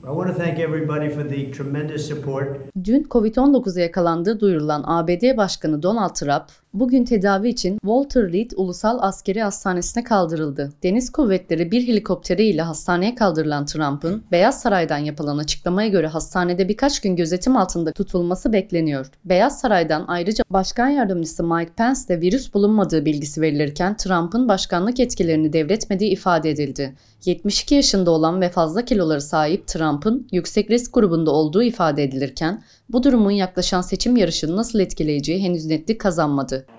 I want to thank everybody for the tremendous support. Dün Covid-19'a yakalandığı duyurulan ABD Başkanı Donald Trump, bugün tedavi için Walter Reed Ulusal Askeri Hastanesi'ne kaldırıldı. Deniz Kuvvetleri bir helikopteriyle hastaneye kaldırılan Trump'ın, Beyaz Saray'dan yapılan açıklamaya göre hastanede birkaç gün gözetim altında tutulması bekleniyor. Beyaz Saray'dan ayrıca Başkan Yardımcısı Mike Pence'de virüs bulunmadığı bilgisi verilirken Trump'ın başkanlık yetkilerini devretmediği ifade edildi. 72 yaşında olan ve fazla kiloları sahip Trump'ın yüksek risk grubunda olduğu ifade edilirken, bu durumun yaklaşan seçim yarışını nasıl etkileyeceği henüz netlik kazanmadı.